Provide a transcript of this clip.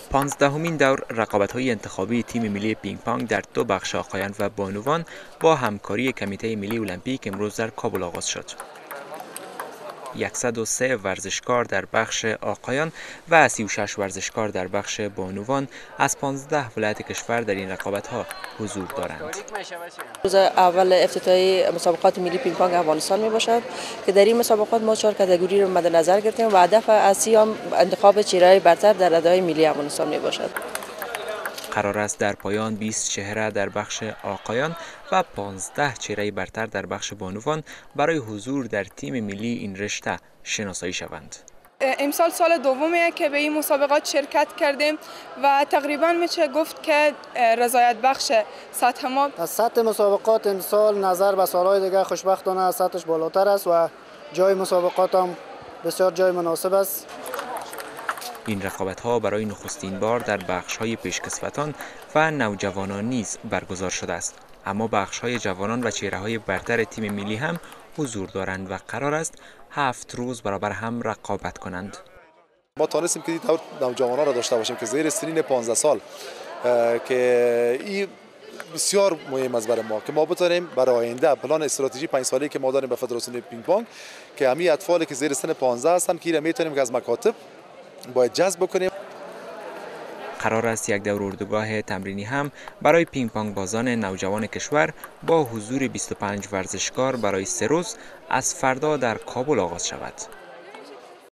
15مین دور رقابت‌های انتخابی تیم ملی پینگ پونگ در دو بخش آقایان و بانوان با همکاری کمیته ملی المپیک امروز در کابل آغاز شد. 103 ورزشکار در بخش آقایان و 36 ورزشکار در بخش بانوان از 15 ولایت کشور در این رقابت‌ها حضور دارند. روز اول افتتاحی مسابقات ملی پینگ پونگ افغانستان می باشد که در این مسابقات ما 4 کاتگوری را مد نظر گرفتیم و هدف اصلی هم انتخاب چهره‌های برتر در رده‌های ملی افغانستان می باشد. قرار است در پایان 20 چهره در بخش آقایان و 15 چهره برتر در بخش بانوان برای حضور در تیم ملی این رشته شناسایی شوند. امسال سال دومیه که به این مسابقات شرکت کردیم و تقریبا میشه گفت که رضایت بخش سطح ما. از سطح مسابقات امسال نظر به سالهای دیگر خوشبختانه سطحش بالاتر است و جای مسابقات هم بسیار جای مناسب است. این رقابت‌ها برای نخستین بار در بخش‌های پیشکسوتان و نوجوانان نیز برگزار شده است، اما بخش‌های جوانان و چهره‌های برتر تیم ملی هم حضور دارند و قرار است 7 روز برابر هم رقابت کنند. ما توانستیم که دور نوجوانان را داشته باشیم که زیر سنین 15 سال که این بسیار مهم است برای ما که ما بتونیم برای آینده پلان استراتژی 5 ساله که ما داریم به فدراسیون پینگ پونگ که همین اطفالی که زیر سن 15 هستن که را میتونیم که از مکاتب باید جذب بکنیم. قرار است یک دور اردوگاه تمرینی هم برای پینگ پونگ بازان نوجوان کشور با حضور 25 ورزشکار برای 3 روز از فردا در کابل آغاز شود.